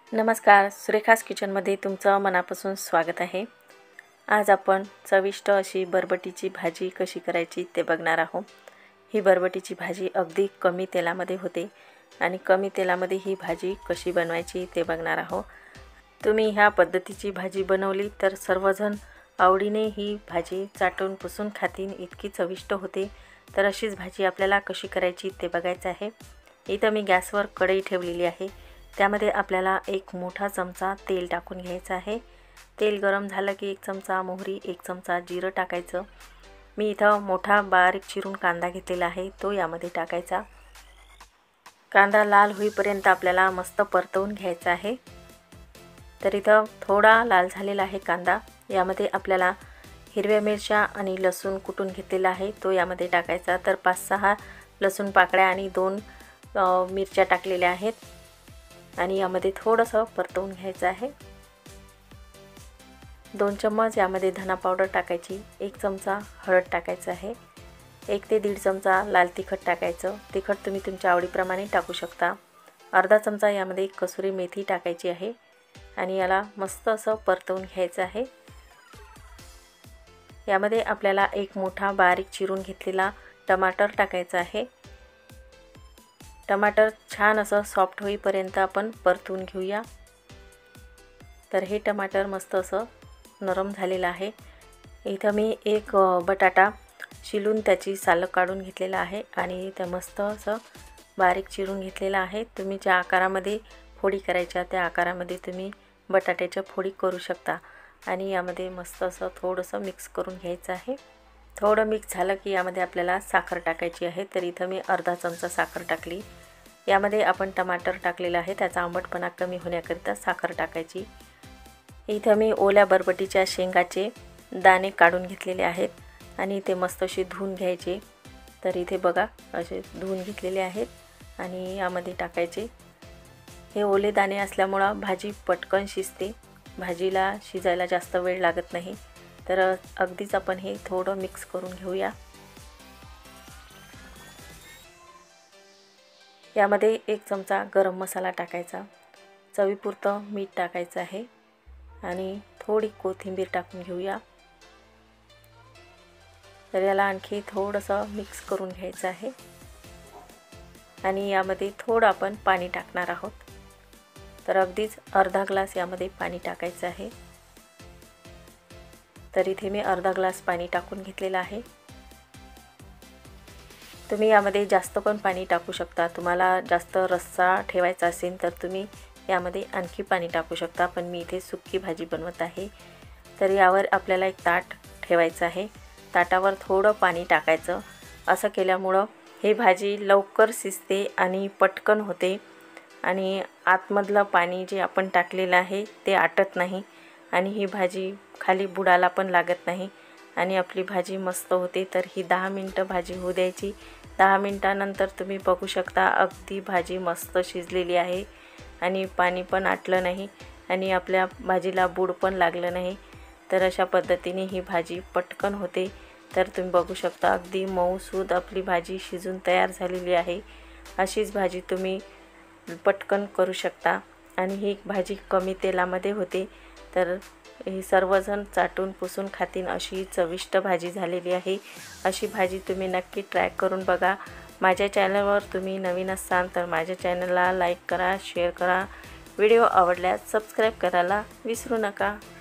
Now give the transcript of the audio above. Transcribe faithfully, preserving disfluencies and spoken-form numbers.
नमस्कार, सुरेखास किचनमध्ये तुमचं मनापासून स्वागत आहे। आज आपण चविष्ट अशी बरबटीची भाजी कशी करायची ते बघणार आहोत। ही बरबटीची भाजी अगदी कमी तेलामध्ये होते आणि कमी तेलामध्ये ही भाजी कशी बनवायची ते बघणार आहोत। तुम्ही ह्या पद्धतीची भाजी बनवली तर सर्वजण आवडीने ही भाजी चाटून पुसून खातील, इतकी चविष्ट होते। तर अशीच भाजी आपल्याला कशी करायची ते बघायचं आहे। इथं मी गॅसवर कढई ठेवलेली आहे। त्यामध्ये आपल्याला एक मोठा चमचा तेल टाकून घ्यायचं आहे। तेल गरम झालं की एक चमचा मोहरी, एक चमचा जिरं टाकायचं। मी इथं मोठा बारीक चिरून कांदा घेतलेला आहे, तो यामध्ये टाकायचा। कांदा लाल होईपर्यंत आपल्याला मस्त परतवून घ्यायचा आहे। तर इथं थोडा लाल झालेला आहे कांदा। यामध्ये आपल्याला हिरव्या मिरच्या आणि लसूण कुटून घेतलेला आहे, तो यामध्ये टाकायचा। तर पाच सहा लसूण पाकळ्या आणि दोन मिरच्या टाकलेल्या आहेत आणि यामध्ये थोडंसं परतवून घ्यायचं आहे। दोन चम्मच यामध्ये धना पावडर टाकायची, एक चमचा हळद टाकायचं आहे, एक ते दीड चमचा लाल तिखट टाकायचं। तिखट तुम्ही तुमच्या आवडीप्रमाणे टाकू शकता। अर्धा चमचा यामध्ये कसुरी मेथी टाकायची आहे आणि याला मस्त असं परतवून घ्यायचं आहे। यामध्ये आपल्याला एक मोठा बारीक चिरून घेतलेला टमाटर टाकायचा आहे। टमाटर छान असं सॉफ्ट होईपर्यंत आपण परतून घेऊया। तर हे टमाटर मस्त असं नरम झालेलं आहे। इथं मी एक बटाटा शिलून त्याची सालं काढून घेतलेला आहे आणि ते मस्त असं बारीक चिरून घेतलेला आहे। तुम्ही ज्या आकारामध्ये फोडी करायच्या त्या आकारामध्ये तुम्ही बटाट्याच्या फोडी करू शकता आणि यामध्ये मस्त असं थोडंसं मिक्स करून घ्यायचं आहे। थोडं मिक्स झालं की यामध्ये आपल्याला साखर टाकायची आहे। तर इथं मी अर्धा चमचा साखर टाकली। यामध्ये आपण टमाटर टाकलेला आहे, त्याचा आंबटपणा कमी होण्याकरिता साखर टाकायची। इथं मी ओल्या बरबटीच्या शेंगाचे दाणे काढून घेतलेले आहेत आणि ते मस्त असे धुवून घ्यायचे। तर इथे बघा असे धुवून घेतलेले आहेत आणि यामध्ये टाकायचे। हे ओले दाणे असल्यामुळे भाजी पटकन शिजते, भाजीला शिजायला जास्त वेळ लागत नाही। तर अगदीच आपण हे थोडं मिक्स करून घेऊया। यामध्ये एक चमचा गरम मसाला टाकायचा, चवीपुरतं मीठ टाकायचं आहे आणि थोडी कोथिंबीर टाकून घेऊया। तर याला आणखी थोडंसं मिक्स करून घ्यायचं आहे आणि यामध्ये थोडं आपण पाणी टाकणार आहोत। तर अगदीच अर्धा ग्लास यामध्ये पाणी टाकायचं आहे। तर इथे मी अर्धा ग्लास पाणी टाकून घेतलेलं आहे। तुम्ही यामध्ये जास्त पण पाणी टाकू शकता। तुम्हाला जास्त रस्सा ठेवायचा असेल तर तुम्ही यामध्ये आणखी पाणी टाकू शकता, पण मी इथे सुक्की भाजी बनवत आहे। तर यावर आपल्याला एक ताट ठेवायचं आहे, ताटावर थोडं पाणी टाकायचं। असं केल्यामुळं ही भाजी लवकर शिजते आणि पटकन होते आणि आतमधलं पाणी जे आपण टाकलेलं आहे ते आटत नाही आणि ही भाजी खाली बुडाला पण लागत नाही आणि आपली भाजी मस्त होते। तर ही दहा मिनटं भाजी होऊ द्यायची। दहा मिनटानंतर तुम्ही बघू शकता अगदी भाजी मस्त शिजलेली आहे आणि पाणी पण आटलं नाही आणि आपल्या भाजीला बूड पण लागलं नाही। तर अशा पद्धतीने ही भाजी पटकन होते। तर तुम्ही बघू शकता अगदी मऊसूद आपली भाजी शिजून तयार झालेली आहे। अशीच भाजी तुम्ही पटकन करू शकता आणि ही भाजी कमी तेलामध्ये होते। तर ही सर्वजण चाटून पुसून खातील अशी चविष्ट भाजी झालेली आहे। अशी भाजी तुम्ही नक्की ट्राय करून बघा। माझ्या चॅनलवर तुम्ही नवीन असाल तर माझ्या चॅनलला लाईक करा, शेअर करा। व्हिडिओ आवडल्यास सबस्क्राईब करायला विसरू नका।